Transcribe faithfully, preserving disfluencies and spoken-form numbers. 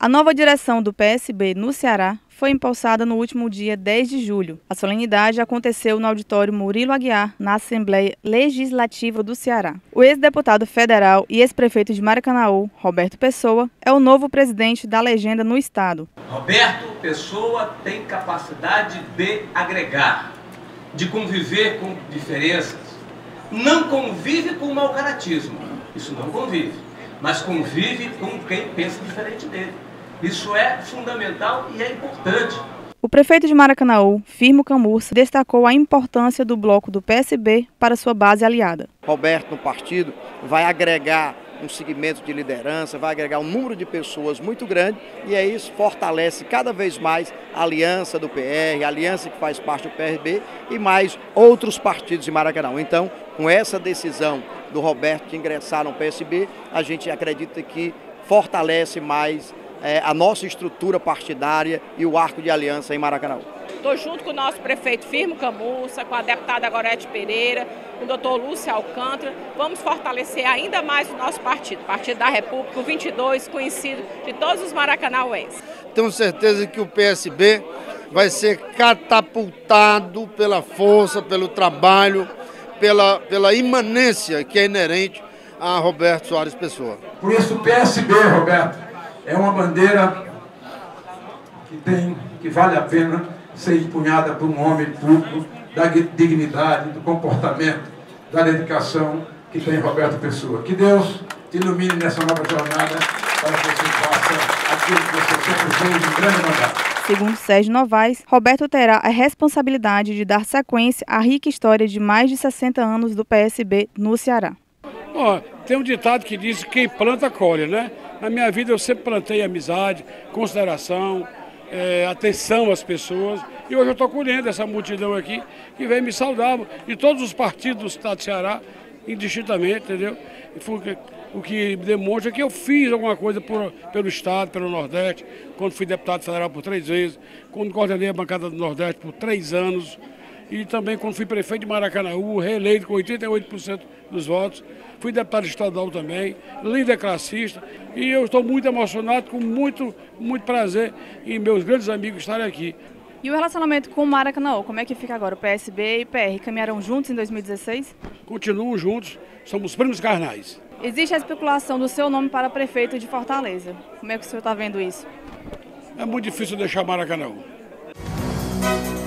A nova direção do P S B no Ceará foi empossada no último dia dez de julho. A solenidade aconteceu no auditório Murilo Aguiar, na Assembleia Legislativa do Ceará. O ex-deputado federal e ex-prefeito de Maracanaú, Roberto Pessoa, é o novo presidente da legenda no estado. Roberto Pessoa tem capacidade de agregar, de conviver com diferenças. Não convive com o mau caratismo, isso não convive, mas convive com quem pensa diferente dele. Isso é fundamental e é importante. O prefeito de Maracanaú, Firmo Camurça, destacou a importância do bloco do P S B para sua base aliada. Roberto no partido vai agregar um segmento de liderança, vai agregar um número de pessoas muito grande e é isso fortalece cada vez mais a aliança do P R, a aliança que faz parte do P S B e mais outros partidos de Maracanaú. Então, com essa decisão do Roberto de ingressar no P S B, a gente acredita que fortalece mais É, a nossa estrutura partidária e o arco de aliança em Maracanaú. Estou junto com o nosso prefeito Firmo Camurça, com a deputada Gorete Pereira, com o doutor Lúcio Alcântara. Vamos fortalecer ainda mais o nosso partido, Partido da República, o vinte e dois, conhecido de todos os maracanauenses. Tenho certeza que o P S B vai ser catapultado pela força, pelo trabalho, pela, pela imanência que é inerente a Roberto Soares Pessoa. Por isso o P S B, Roberto, é uma bandeira que, tem, que vale a pena ser empunhada por um homem público, da dignidade, do comportamento, da dedicação que tem Roberto Pessoa. Que Deus te ilumine nessa nova jornada para que você faça aquilo que você sempre fez em grande mandato. Segundo Sérgio Novaes, Roberto terá a responsabilidade de dar sequência à rica história de mais de sessenta anos do P S B no Ceará. Ó, tem um ditado que diz que quem planta colhe, né? Na minha vida eu sempre plantei amizade, consideração, é, atenção às pessoas. E hoje eu estou colhendo essa multidão aqui que vem me saudar de todos os partidos do estado do Ceará, indistintamente, entendeu? E foi o que demonstra que eu fiz alguma coisa por, pelo estado, pelo Nordeste, quando fui deputado federal por três vezes, quando coordenei a bancada do Nordeste por três anos. E também quando fui prefeito de Maracanaú, reeleito com oitenta e oito por cento dos votos. Fui deputado estadual também, líder classista. E eu estou muito emocionado, com muito, muito prazer em meus grandes amigos estarem aqui. E o relacionamento com o Maracanaú, como é que fica agora? O P S B e o P R caminharam juntos em dois mil e dezesseis? Continuam juntos, somos primos carnais. Existe a especulação do seu nome para prefeito de Fortaleza. Como é que o senhor está vendo isso? É muito difícil deixar Maracanaú.